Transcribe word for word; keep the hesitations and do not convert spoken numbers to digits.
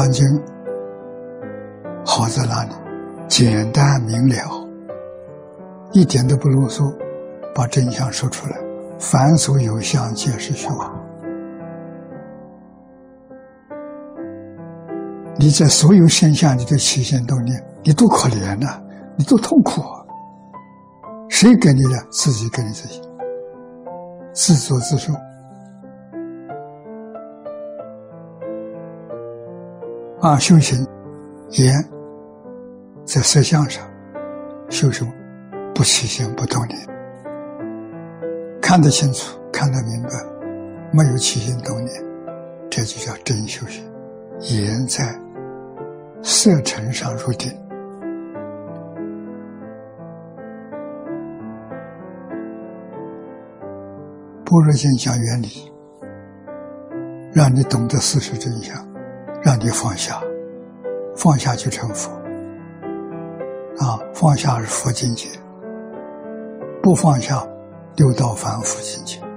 藏经好在哪里？简单明了，一点都不啰嗦，把真相说出来。凡所有相，皆是虚妄。你在所有现象里的起心动念，你多可怜呐、啊，你多痛苦啊！谁给你的？自己给你自己，自作自受。啊，修行也在色相上修什么？不起心不动念，看得清楚，看得明白，没有起心动念，这就叫真修行。言在色尘上入定。般若经讲原理，让你懂得事实真相，让你放下，放下就成佛。啊，放下是佛境界，不放下六道凡夫境界。